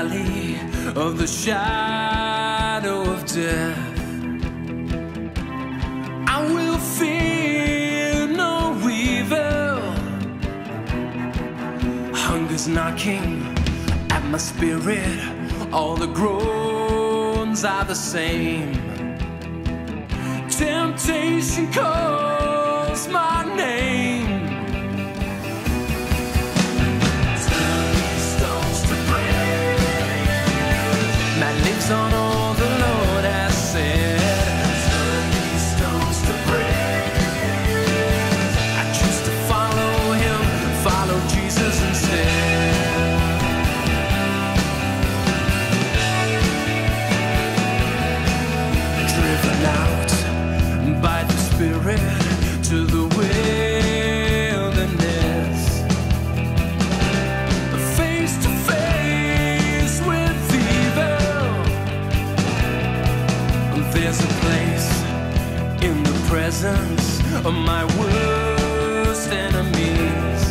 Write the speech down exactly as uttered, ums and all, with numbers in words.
valley of the shadow of death, I will fear no evil. Hunger's knocking at my spirit, all the groans are the same. Temptation calls my name. Turn these stones to bread. My lips on all the Lord has said. Turn these stones to bread. I choose to follow him, follow Jesus instead. Driven out by the Spirit to the wilderness, face to face with evil. There's a place in the presence of my worst enemies.